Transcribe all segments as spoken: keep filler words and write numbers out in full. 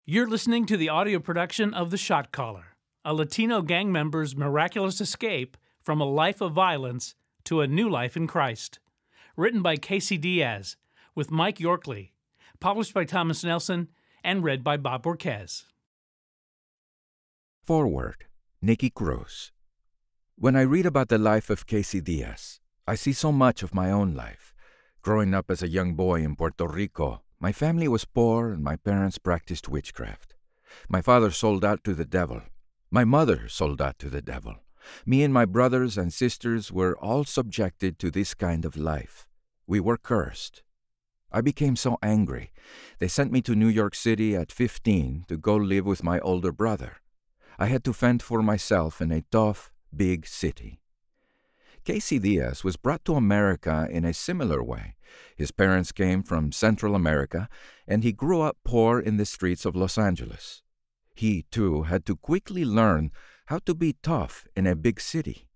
You're listening to the audio production of The Shot Caller, a Latino gang member's miraculous escape from a life of violence to a new life in Christ. Written by Casey Diaz, with Mike Yorkley, published by Thomas Nelson, and read by Bob Borquez. Foreword, Nicky Cruz. When I read about the life of Casey Diaz, I see so much of my own life. Growing up as a young boy in Puerto Rico, my family was poor and my parents practiced witchcraft. My father sold out to the devil. My mother sold out to the devil. Me and my brothers and sisters were all subjected to this kind of life. We were cursed. I became so angry. They sent me to New York City at fifteen to go live with my older brother. I had to fend for myself in a tough, big city. Casey Diaz was brought to America in a similar way. His parents came from Central America, and he grew up poor in the streets of Los Angeles. He, too, had to quickly learn how to be tough in a big city.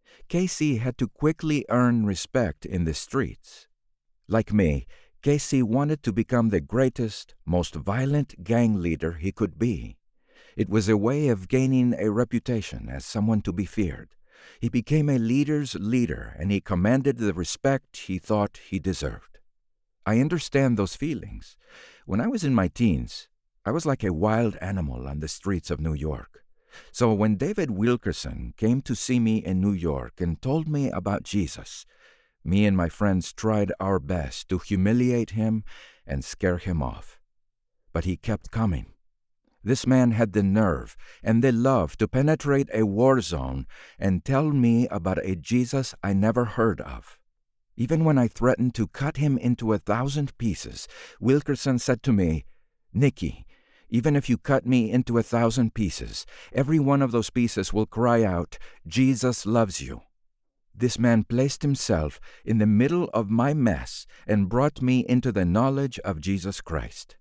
Casey had to quickly earn respect in the streets. Like me, Casey wanted to become the greatest, most violent gang leader he could be. It was a way of gaining a reputation as someone to be feared. He became a leader's leader, and he commanded the respect he thought he deserved. I understand those feelings. When I was in my teens, I was like a wild animal on the streets of New York. So when David Wilkerson came to see me in New York and told me about Jesus, me and my friends tried our best to humiliate him and scare him off. But he kept coming. This man had the nerve and the love to penetrate a war zone and tell me about a Jesus I never heard of. Even when I threatened to cut him into a thousand pieces, Wilkerson said to me, "Nicky, even if you cut me into a thousand pieces, every one of those pieces will cry out, 'Jesus loves you.'" This man placed himself in the middle of my mess and brought me into the knowledge of Jesus Christ.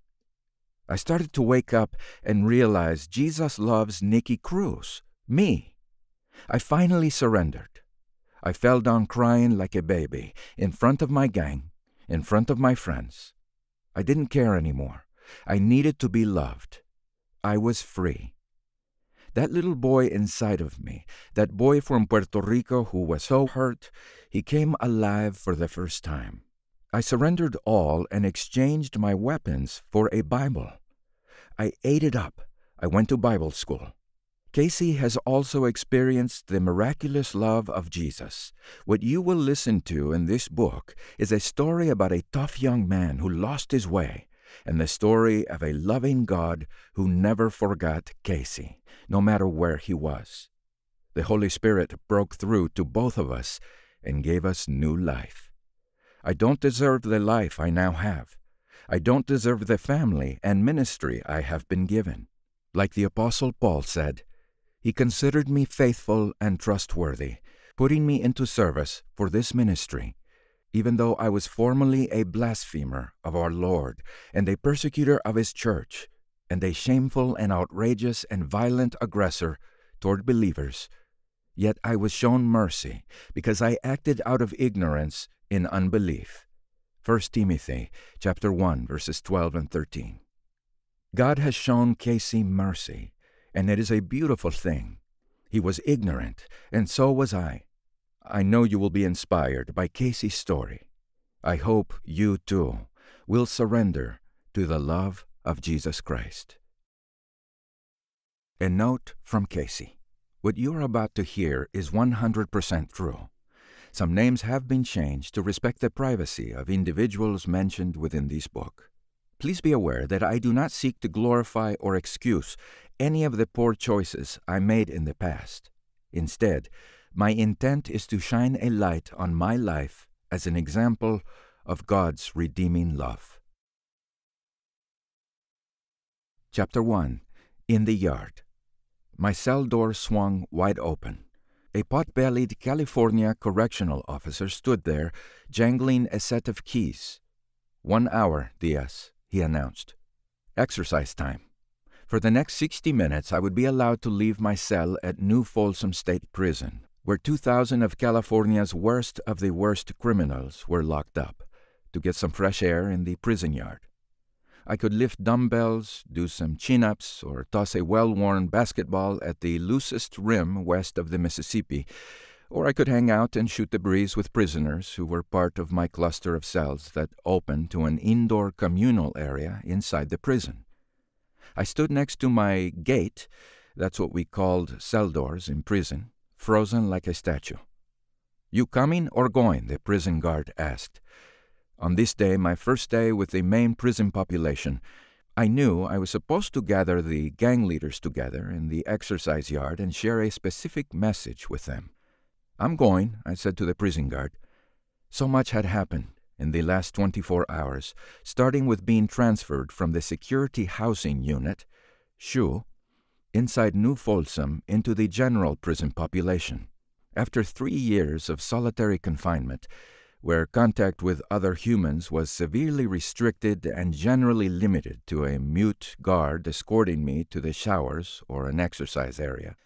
I started to wake up and realize Jesus loves Nicky Cruz, me. I finally surrendered. I fell down crying like a baby in front of my gang, in front of my friends. I didn't care anymore. I needed to be loved. I was free. That little boy inside of me, that boy from Puerto Rico who was so hurt, he came alive for the first time. I surrendered all and exchanged my weapons for a Bible. I ate it up. I went to Bible school. Casey has also experienced the miraculous love of Jesus. What you will listen to in this book is a story about a tough young man who lost his way, and the story of a loving God who never forgot Casey, no matter where he was. The Holy Spirit broke through to both of us and gave us new life. I don't deserve the life I now have. I don't deserve the family and ministry I have been given. Like the Apostle Paul said, "He considered me faithful and trustworthy, putting me into service for this ministry, even though I was formerly a blasphemer of our Lord and a persecutor of His church, and a shameful and outrageous and violent aggressor toward believers. Yet I was shown mercy because I acted out of ignorance in unbelief." First Timothy chapter one, verses twelve and thirteen. God has shown Casey mercy, and it is a beautiful thing. He was ignorant, and so was I. I know you will be inspired by Casey's story. I hope you, too, will surrender to the love of Jesus Christ. A note from Casey. What you are about to hear is one hundred percent true. Some names have been changed to respect the privacy of individuals mentioned within this book. Please be aware that I do not seek to glorify or excuse any of the poor choices I made in the past. Instead, my intent is to shine a light on my life as an example of God's redeeming love. Chapter one. In the Yard. My cell door swung wide open. A pot-bellied California correctional officer stood there, jangling a set of keys. "One hour, Diaz," he announced. "Exercise time. For the next sixty minutes, I would be allowed to leave my cell at New Folsom State Prison, where two thousand of California's worst of the worst criminals were locked up, to get some fresh air in the prison yard. I could lift dumbbells, do some chin-ups, or toss a well-worn basketball at the loosest rim west of the Mississippi, or I could hang out and shoot the breeze with prisoners who were part of my cluster of cells that opened to an indoor communal area inside the prison. I stood next to my gate, that's what we called cell doors in prison, frozen like a statue. "You coming or going?" the prison guard asked. On this day, my first day with the main prison population, I knew I was supposed to gather the gang leaders together in the exercise yard and share a specific message with them. "I'm going," I said to the prison guard. So much had happened in the last twenty-four hours, starting with being transferred from the security housing unit, S H U, inside New Folsom into the general prison population. After three years of solitary confinement, where contact with other humans was severely restricted and generally limited to a mute guard escorting me to the showers or an exercise area,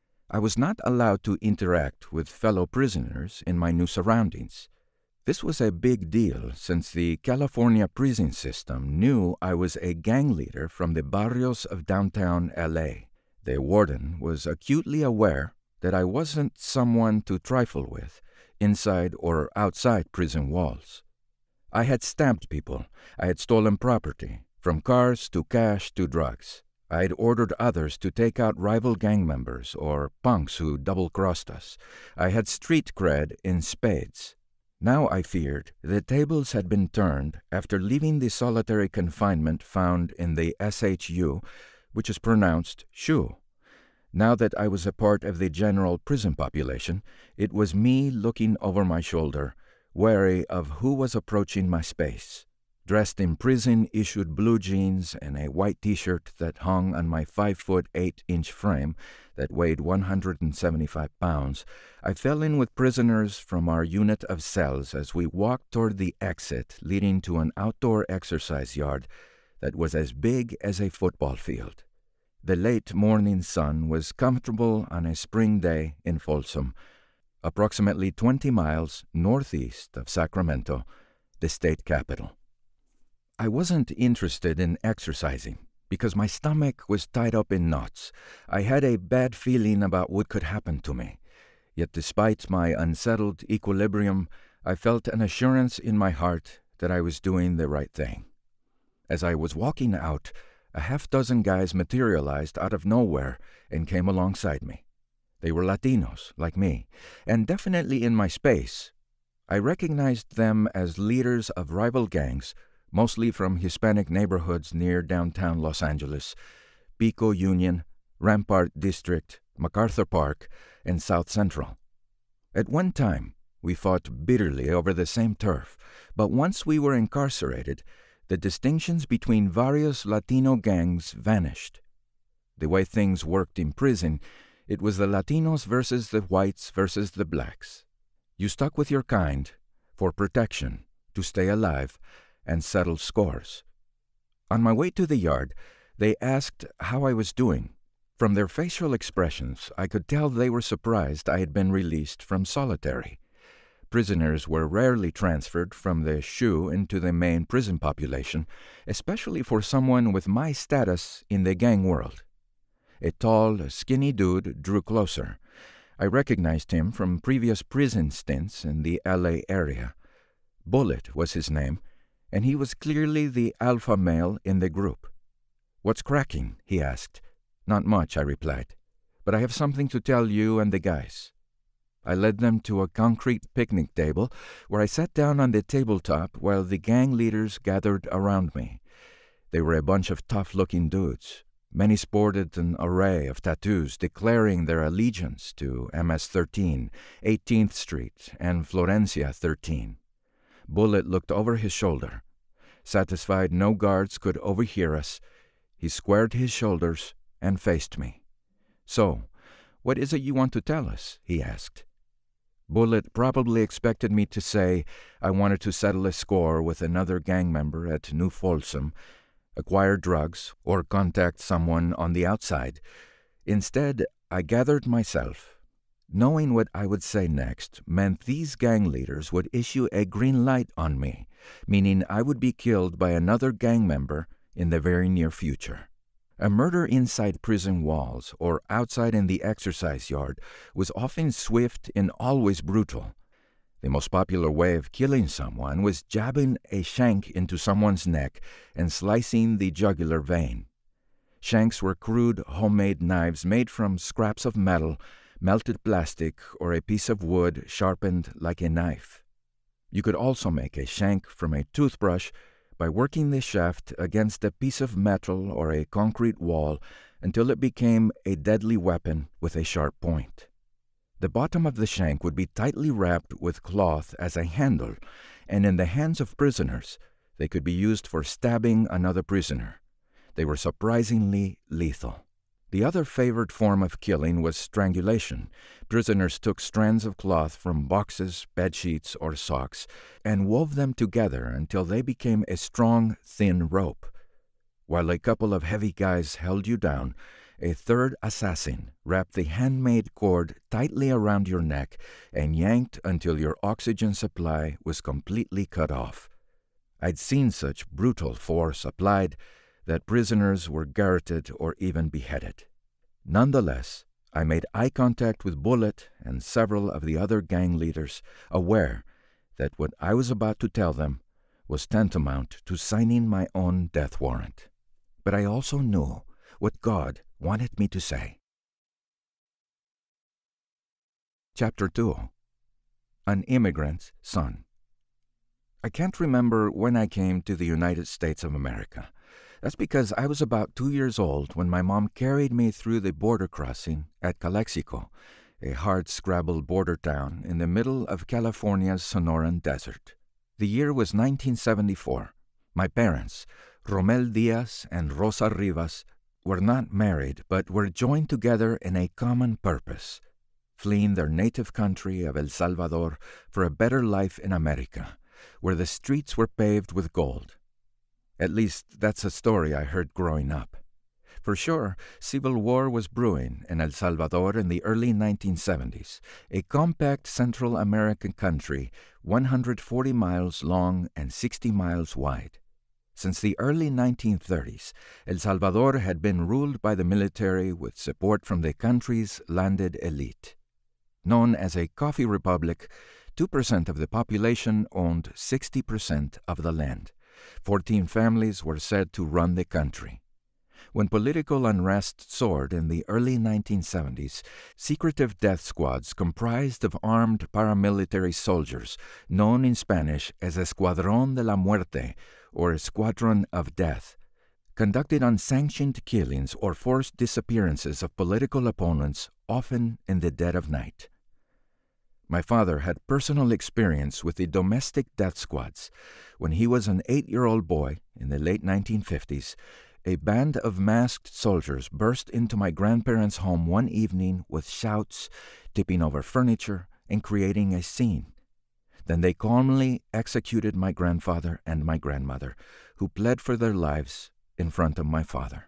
I was not allowed to interact with fellow prisoners in my new surroundings. This was a big deal since the California prison system knew I was a gang leader from the barrios of downtown L A. The warden was acutely aware that I wasn't someone to trifle with, inside or outside prison walls. I had stabbed people. I had stolen property, from cars to cash to drugs. I had ordered others to take out rival gang members or punks who double-crossed us. I had street cred in spades. Now I feared the tables had been turned after leaving the solitary confinement found in the S H U, which is pronounced SHU. Now that I was a part of the general prison population, it was me looking over my shoulder, wary of who was approaching my space. Dressed in prison-issued blue jeans and a white T-shirt that hung on my five foot eight inch frame that weighed one hundred seventy-five pounds, I fell in with prisoners from our unit of cells as we walked toward the exit leading to an outdoor exercise yard that was as big as a football field. The late morning sun was comfortable on a spring day in Folsom, approximately twenty miles northeast of Sacramento, the state capital. I wasn't interested in exercising because my stomach was tied up in knots. I had a bad feeling about what could happen to me. Yet despite my unsettled equilibrium, I felt an assurance in my heart that I was doing the right thing. As I was walking out, a half-dozen guys materialized out of nowhere and came alongside me. They were Latinos, like me, and definitely in my space. I recognized them as leaders of rival gangs, mostly from Hispanic neighborhoods near downtown Los Angeles, Pico Union, Rampart District, MacArthur Park, and South Central. At one time, we fought bitterly over the same turf, but once we were incarcerated, the distinctions between various Latino gangs vanished. The way things worked in prison, it was the Latinos versus the whites versus the blacks. You stuck with your kind for protection, to stay alive, and settle scores. On my way to the yard, they asked how I was doing. From their facial expressions, I could tell they were surprised I had been released from solitary. Prisoners were rarely transferred from the S H U into the main prison population, especially for someone with my status in the gang world. A tall, skinny dude drew closer. I recognized him from previous prison stints in the L A area. Bullet was his name, and he was clearly the alpha male in the group. "What's cracking?" he asked. "Not much," I replied, "but I have something to tell you and the guys." I led them to a concrete picnic table where I sat down on the tabletop while the gang leaders gathered around me. They were a bunch of tough-looking dudes. Many sported an array of tattoos declaring their allegiance to M S thirteen, eighteenth Street, and Florencia thirteen. Bullet looked over his shoulder. Satisfied no guards could overhear us, he squared his shoulders and faced me. "So, what is it you want to tell us?" he asked. Bullet probably expected me to say I wanted to settle a score with another gang member at New Folsom, acquire drugs, or contact someone on the outside. Instead, I gathered myself. Knowing what I would say next meant these gang leaders would issue a green light on me, meaning I would be killed by another gang member in the very near future. A murder inside prison walls or outside in the exercise yard was often swift and always brutal. The most popular way of killing someone was jabbing a shank into someone's neck and slicing the jugular vein. Shanks were crude, homemade knives made from scraps of metal, melted plastic, or a piece of wood sharpened like a knife. You could also make a shank from a toothbrush by working the shaft against a piece of metal or a concrete wall until it became a deadly weapon with a sharp point. The bottom of the shank would be tightly wrapped with cloth as a handle, and in the hands of prisoners, they could be used for stabbing another prisoner. They were surprisingly lethal. The other favored form of killing was strangulation. Prisoners took strands of cloth from boxes, bedsheets, or socks and wove them together until they became a strong, thin rope. While a couple of heavy guys held you down, a third assassin wrapped the handmade cord tightly around your neck and yanked until your oxygen supply was completely cut off. I'd seen such brutal force applied that prisoners were garroted or even beheaded. Nonetheless, I made eye contact with Bullet and several of the other gang leaders, aware that what I was about to tell them was tantamount to signing my own death warrant. But I also knew what God wanted me to say. Chapter two. An Immigrant's Son. I can't remember when I came to the United States of America. That's because I was about two years old when my mom carried me through the border crossing at Calexico, a hard-scrabble border town in the middle of California's Sonoran Desert. The year was nineteen seventy-four. My parents, Romel Diaz and Rosa Rivas, were not married but were joined together in a common purpose, fleeing their native country of El Salvador for a better life in America, where the streets were paved with gold. At least, that's a story I heard growing up. For sure, civil war was brewing in El Salvador in the early nineteen seventies, a compact Central American country one hundred forty miles long and sixty miles wide. Since the early nineteen thirties, El Salvador had been ruled by the military with support from the country's landed elite. Known as a coffee republic, two percent of the population owned sixty percent of the land. Fourteen families were said to run the country. When political unrest soared in the early nineteen seventies, secretive death squads comprised of armed paramilitary soldiers, known in Spanish as Escuadrón de la Muerte, or Squadron of Death, conducted unsanctioned killings or forced disappearances of political opponents, often in the dead of night. My father had personal experience with the domestic death squads. When he was an eight-year-old boy in the late nineteen fifties, a band of masked soldiers burst into my grandparents' home one evening with shouts, tipping over furniture, and creating a scene. Then they calmly executed my grandfather and my grandmother, who pled for their lives in front of my father.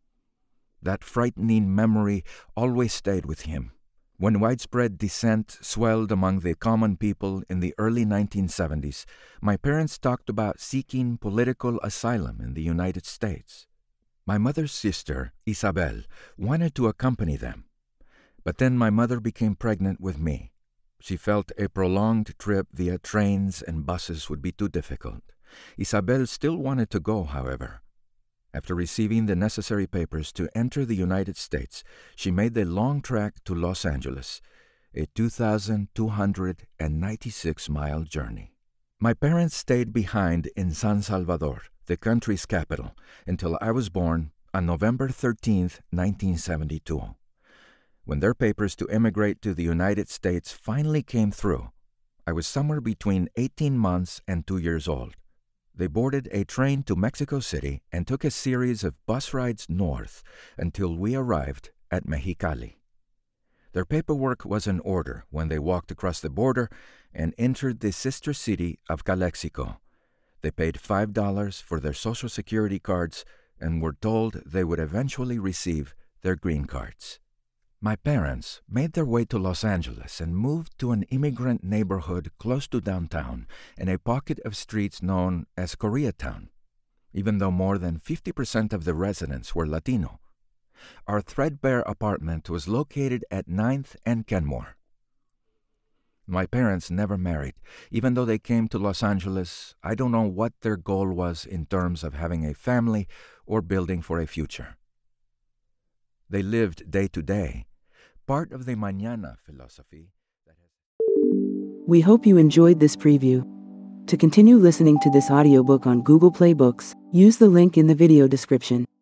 That frightening memory always stayed with him. When widespread dissent swelled among the common people in the early nineteen seventies, my parents talked about seeking political asylum in the United States. My mother's sister, Isabel, wanted to accompany them. But then my mother became pregnant with me. She felt a prolonged trip via trains and buses would be too difficult. Isabel still wanted to go, however. After receiving the necessary papers to enter the United States, she made the long trek to Los Angeles, a two thousand two hundred ninety-six mile journey. My parents stayed behind in San Salvador, the country's capital, until I was born on November thirteenth, nineteen seventy-two. When their papers to immigrate to the United States finally came through, I was somewhere between eighteen months and two years old. They boarded a train to Mexico City and took a series of bus rides north until we arrived at Mexicali. Their paperwork was in order when they walked across the border and entered the sister city of Calexico. They paid five dollars for their Social Security cards and were told they would eventually receive their green cards. My parents made their way to Los Angeles and moved to an immigrant neighborhood close to downtown in a pocket of streets known as Koreatown. even though more than fifty percent of the residents were Latino. Our threadbare apartment was located at ninth and Kenmore. My parents never married. Even though they came to Los Angeles, I don't know what their goal was in terms of having a family or building for a future. They lived day to day, part of the mañana philosophy. That has... We hope you enjoyed this preview. To continue listening to this audiobook on Google Play Books, use the link in the video description.